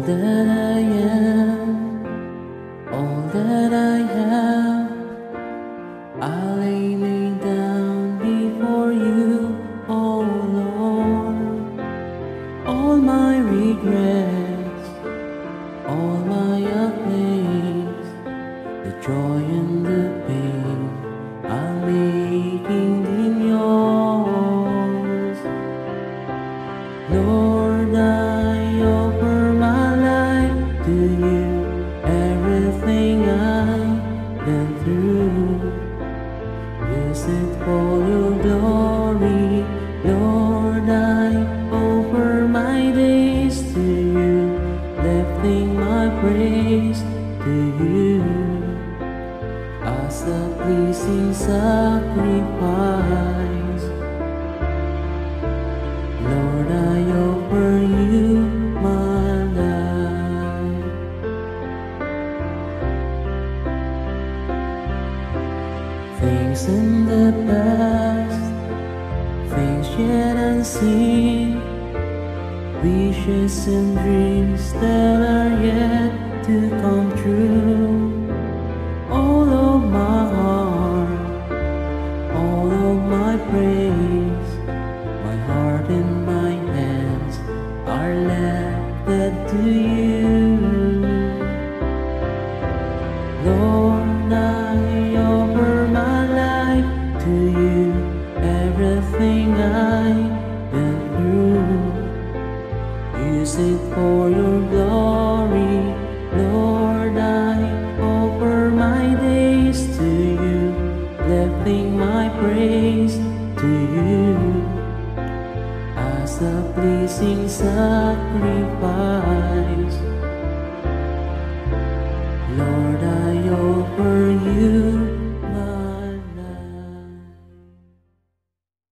that I am, all that I have, I lay me down before you, oh Lord. All my regrets, all my pains, the joy and the pain, I'm making them yours. Lord, I offer my life to you, everything I've been through. Use it for your glory, Lord, I offer my days to you, lifting my praise to you as a pleasing sacrifice. Lord, I offer you my life. Things in the past, things yet unseen, wishes and dreams that are yet to come true. All of my heart, all of my praise, my heart and my hands are lifted to you. Lord, I offer my life to you, everything I've been through. Use it for your glory, Lord, I offer my days to you, lifting my praise to you as a pleasing sacrifice.